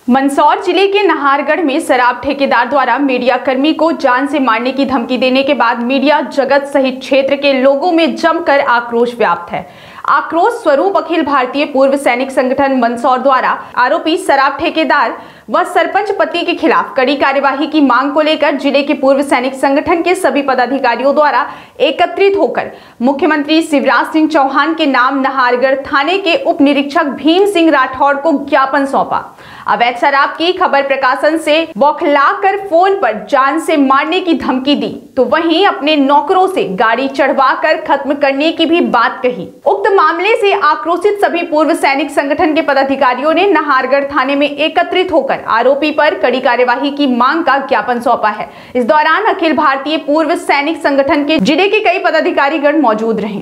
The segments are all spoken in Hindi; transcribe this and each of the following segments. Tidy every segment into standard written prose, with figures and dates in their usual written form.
मंदसौर जिले के नाहरगढ़ में शराब ठेकेदार द्वारा मीडिया कर्मी को जान से मारने की धमकी देने के बाद मीडिया जगत सहित क्षेत्र के लोगों में जमकर आक्रोश व्याप्त है। आक्रोश स्वरूप अखिल भारतीय पूर्व सैनिक संगठन मंदसौर द्वारा आरोपी शराब ठेकेदार व सरपंच पति के खिलाफ कड़ी कार्यवाही की मांग को लेकर जिले के पूर्व सैनिक संगठन के सभी पदाधिकारियों द्वारा एकत्रित होकर मुख्यमंत्री शिवराज सिंह चौहान के नाम नाहरगढ़ थाने के उप निरीक्षक भीम सिंह राठौड़ को ज्ञापन सौंपा। अवैध शराब की खबर प्रकाशन से बौखलाकर फोन पर जान से मारने की धमकी दी, तो वहीं अपने नौकरों से गाड़ी चढ़वाकर खत्म करने की भी बात कही। उक्त मामले से आक्रोशित सभी पूर्व सैनिक संगठन के पदाधिकारियों ने नाहरगढ़ थाने में एकत्रित होकर आरोपी पर कड़ी कार्यवाही की मांग का ज्ञापन सौंपा है। इस दौरान अखिल भारतीय पूर्व सैनिक संगठन के जिले के कई पदाधिकारीगण मौजूद रहे।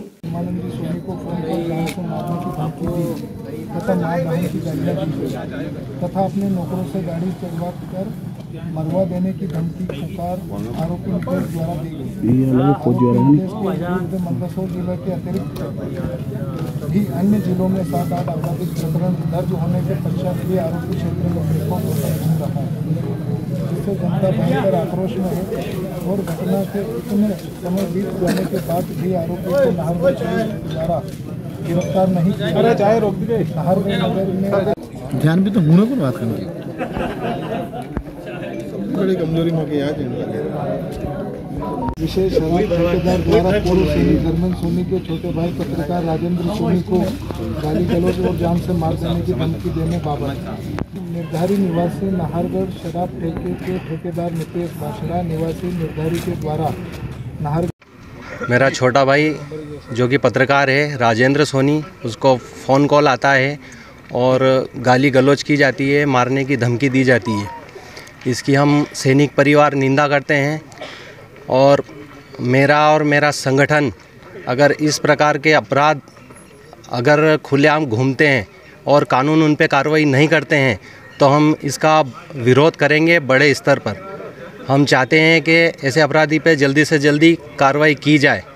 तथा अपने नौकरों से गाड़ी चढ़वा कर मरवा देने की धमकी पुकार आरोपी द्वारा दी गई। मंदसौर जिले के अतिरिक्त भी अन्य जिलों में 7-8 आपराधिक प्रकरण दर्ज होने के पश्चात भी आरोपी क्षेत्र में घूम रहा है, जिससे जनता भयंकर आक्रोश में है और घटना के इतने समय बीत जाने के बाद भी आरोपी को नाहरगढ़ पुलिस द्वारा गिरफ्तार नहीं किया। चाहे रोक दी गई। नाहरगढ़ नगर में ध्यान भी तो होने को बात करनी बड़ी कमजोरी में विशेष शराब ठेकेदार द्वारा पूर्व सैनिक जर्मन सोनी के छोटे भाई पत्रकार राजेंद्र सोनी को गाली गलौज और जान से मार देने की धमकी देने बाबत निर्धारी निवासी नाहरगढ़ शराब ठेके के ठेकेदार नितेश बाशरा निवासी निर्धारी के द्वारा नाहरगढ़ मेरा छोटा भाई जो कि पत्रकार है राजेंद्र सोनी, उसको फ़ोन कॉल आता है और गाली गलौज की जाती है, मारने की धमकी दी जाती है। इसकी हम सैनिक परिवार निंदा करते हैं और मेरा संगठन अगर इस प्रकार के अपराध अगर खुलेआम घूमते हैं और कानून उन पे कार्रवाई नहीं करते हैं तो हम इसका विरोध करेंगे बड़े स्तर पर। हम चाहते हैं कि ऐसे अपराधी पे जल्दी से जल्दी कार्रवाई की जाए।